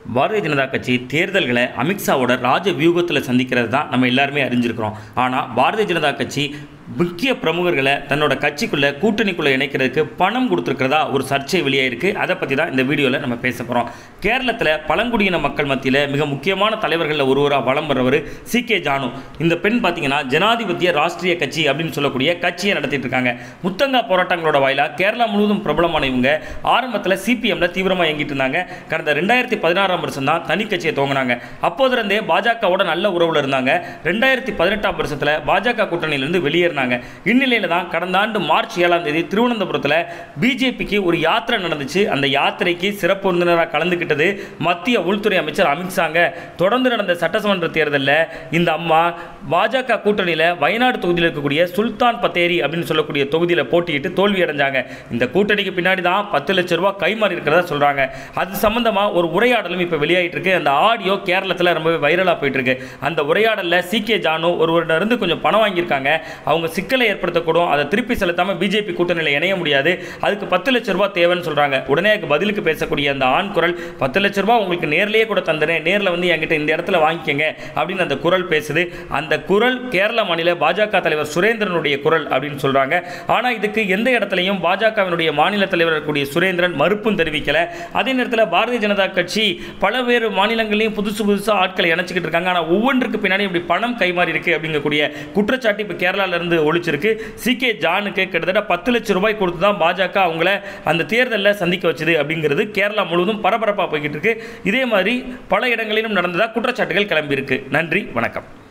பாரதிய ஜனதா கட்சி தேர்தல்களை அமித்ஷாவோட ராஜ வியூகத்தில் சந்திக்கிறது தான் நம்ம எல்லாருமே அறிஞ்சிருக்கிறோம். ஆனால் பாரதிய ஜனதா கட்சி முக்கிய பிரமுகர்களை தன்னோட கட்சிக்குள்ளே கூட்டணிக்குள்ளே இணைக்கிறதுக்கு பணம் கொடுத்துருக்கிறதா ஒரு சர்ச்சை வெளியாயிருக்கு. அதை பற்றி தான் இந்த வீடியோவில் நம்ம பேச போகிறோம். கேரளத்தில் பழங்குடியின மக்கள் மத்தியில் மிக முக்கியமான தலைவர்களில் ஒருவராக வலம் வர்றவர் சி.கே. ஜானு. இந்த பெண் பார்த்தீங்கன்னா ஜனாதிபத்திய ராஷ்ட்ரிய கட்சி அப்படின்னு சொல்லக்கூடிய கட்சியை நடத்திட்டு இருக்காங்க. முத்தங்கா போராட்டங்களோட வாயிலாக கேரளா முழுவதும் பிரபலமான இவங்க ஆரம்பத்தில் சிபிஎம்ல தீவிரமாக இயங்கிட்டு இருந்தாங்க. கடந்த 2016 வருஷம் தான் தனி கட்சியை துவங்கினாங்க. அப்போதிருந்தே பாஜகவோட நல்ல உறவில் இருந்தாங்க. 2018 வருஷத்தில் பாஜக கூட்டணியிலிருந்து வெளியேறினாங்க. இந்நிலையில் தான் கடந்த ஆண்டு மார்ச் 7 திருவனந்தபுரத்தில் பிஜேபிக்கு ஒரு யாத்திரை நடந்துச்சு. அந்த யாத்திரைக்கு சிறப்பு விருந்தினராக கலந்துக்கிட்டது மத்திய உள்துறை அமைச்சர் அமித்ஷாங்க. தொடர்ந்து நடந்த சட்டசமன்ற தேர்தலில் இந்த அம்மா பாஜக கூட்டணியில் வயநாடு தொகுதியில் இருக்கக்கூடிய சுல்தான் பத்தேரி அப்படின்னு சொல்லக்கூடிய தொகுதியில் போட்டியிட்டு தோல்வி அடைஞ்சாங்க. இந்த கூட்டணிக்கு பின்னாடி தான் 10 லட்சம் ரூபாய் கைமாறி இருக்கிறதா சொல்றாங்க. அது சம்பந்தமாக ஒரு உரையாடலும் இப்போ வெளியாகிட்டு இருக்கு. அந்த ஆடியோ கேரளத்தில் ரொம்பவே வைரலாக போயிட்டு இருக்கு. அந்த உரையாடலில் சி.கே. ஜானு ஒருவரிடமிருந்து கொஞ்சம் பணம் வாங்கியிருக்காங்க. அவங்க சிக்கலை ஏற்படுத்தக்கூடும், அதை திருப்பி செலுத்தாமல் பிஜேபி கூட்டணியில் இணைய முடியாது, அதுக்கு 10 லட்சம் ரூபாய் தேவைன்னு சொல்றாங்க. உடனே பதிலுக்கு பேசக்கூடிய அந்த ஆண் குரல் 10 லட்சம் ரூபாய் உங்களுக்கு நேர்லேயே கூட தந்துறேன், நேரில் வந்து என்கிட்ட இந்த இடத்துல வாங்கிக்கங்க அப்படின்னு அந்த குரல் பேசுது. அந்த குரல் கேரள மாநில பாஜக தலைவர் சுரேந்திரனுடைய குரல் அப்படின்னு சொல்றாங்க. ஆனால் இதுக்கு எந்த இடத்துலையும் பாஜகவினுடைய மாநில தலைவர் இருக்கக்கூடிய சுரேந்திரன் மறுப்பும் தெரிவிக்கல. அதே நேரத்தில் பாரதிய ஜனதா கட்சி பலவேறு மாநிலங்களையும் புதுசாக ஆட்களை இணைச்சிக்கிட்டு இருக்காங்க. ஆனால் ஒவ்வொன்றுக்கு பின்னாடி இப்படி பணம் கைமாறி இருக்கு அப்படிங்கக்கூடிய குற்றச்சாட்டு இப்போ கேரளால இருந்து ஒழிச்சிருக்கு. சி.கே. ஜானுக்கு கிட்டத்தட்ட 10 லட்சம் ரூபாய் கொடுத்து தான் பாஜக அவங்கள அந்த தேர்தலில் சந்திக்க வச்சது அப்படிங்கிறது கேரளா முழுவதும் பரபரப்பாக போய்கிட்டு இருக்கு. இதே மாதிரி பல இடங்களிலும் நடந்ததா குற்றச்சாட்டுகள் கிளம்பி இருக்கு. நன்றி, வணக்கம்.